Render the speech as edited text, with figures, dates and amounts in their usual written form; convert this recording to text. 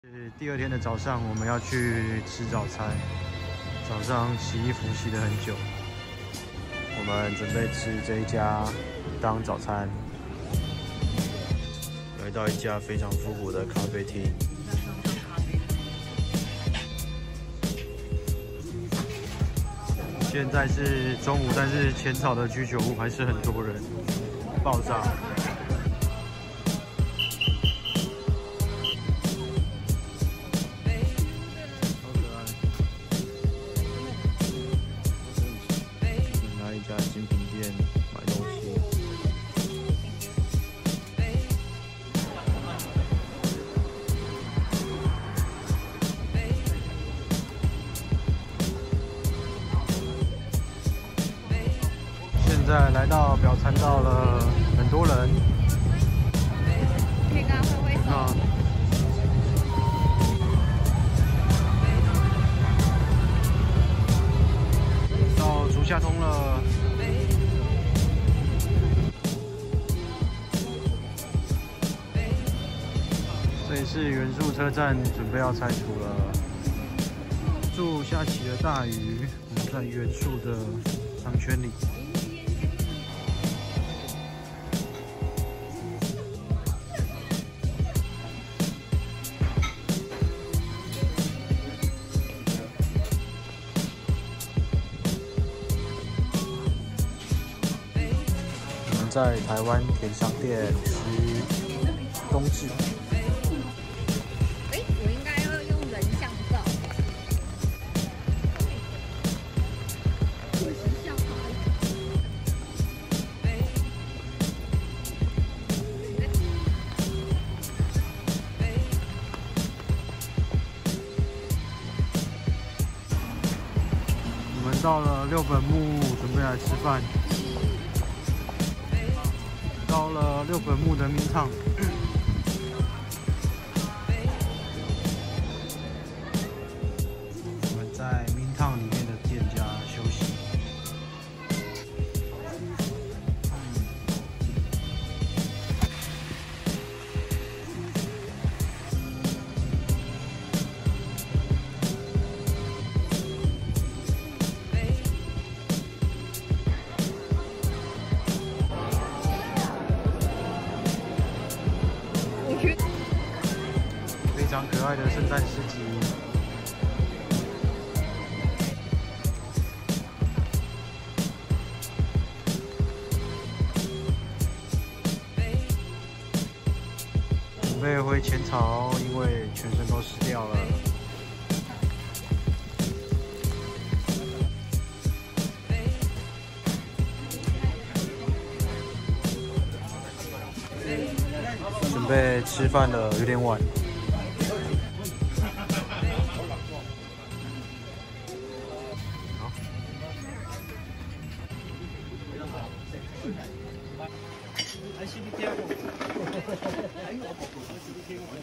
是第二天的早上，我们要去吃早餐。早上洗衣服洗了很久，我们准备吃这一家当早餐。来到一家非常复古的咖啡厅。现在是中午，但是浅草的居酒屋还是很多人，爆炸。 精品店买东西，现在来到表参道了，很多人。 可以跟他挥挥手。 到竹下通了。 这里是原宿车站，准备要拆除了。祝下起了大雨，我们在原宿的商圈里。我们在台湾田商店吃冬至。 我们到了六本木，准备来吃饭。到了六本木的名堂，我们在名堂里面的店家休息。非常可爱的圣诞市集，准备回浅草，因为全身都湿掉了。准备吃饭了，有点晚。 I should be careful.